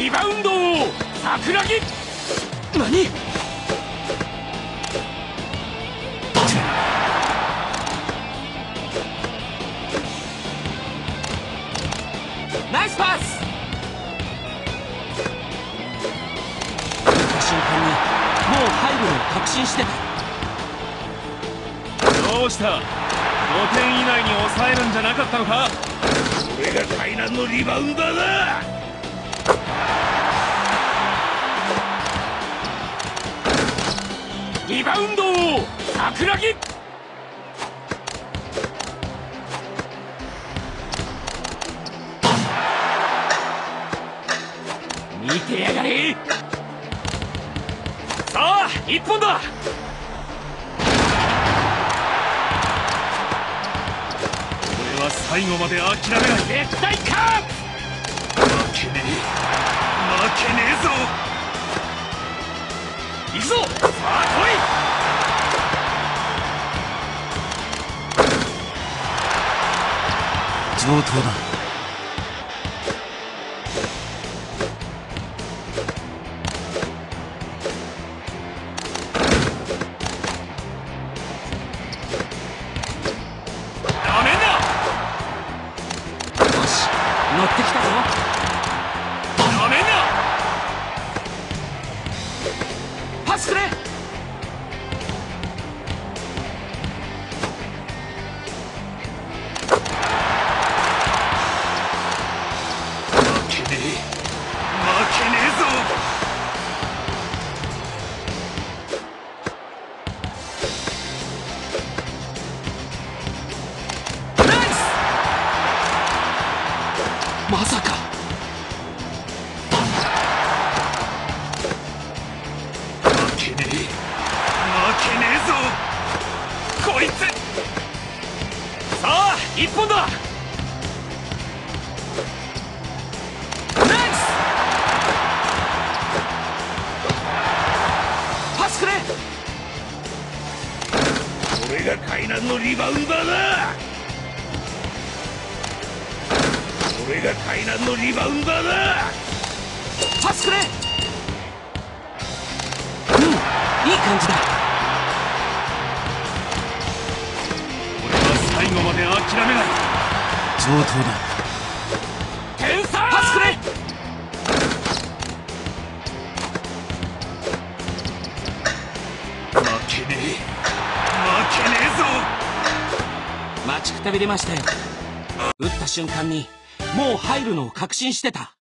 リバウンド王桜木。何？ナイスパス。打った瞬間にもう入るのを確信してた。 どうした？5点以内に抑えるんじゃなかったのか？ これが海南のリバウンダーだ。リバウンド王桜木。見てやがれ。さあ一本だ。 俺は最後まで諦めない。 絶対か。 負けねえぞ。 行くぞ。さあ来い。 上等だ。 ダメだ。よし乗ってきたぞ。ダメだ。パスくれ。まさか。 負けねえぞこいつ。 さあ一本だ。ナイスパスくれ。これが海南のリバウンダーだ。これが海南のリバウンダーだ。パスくれ。うんいい感じだ。 俺は最後まで諦めない。 上等だ。 天才。パスくれ。 負けねえぞ。 待ちくたびれましたよ。打った瞬間にもう入るのを確信してた。